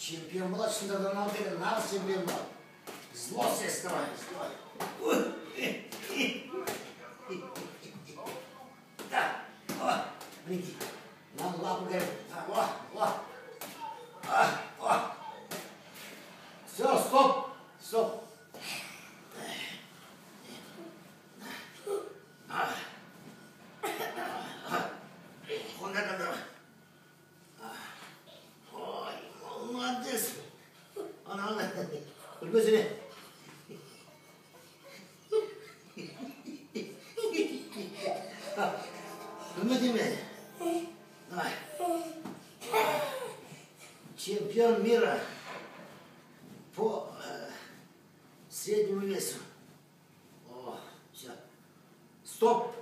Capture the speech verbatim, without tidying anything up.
Чемпион была, что надо на отеле, на чемпион был. Зло себе строить. Да, о, гляди, нам лапу говорит, о, о, о, о. Все, стоп, стоп. Вот это да. Ой, молодец. Она, она, только себе. Смотри меня. Давай. Чемпион мира по э, среднему весу. О, все. Стоп.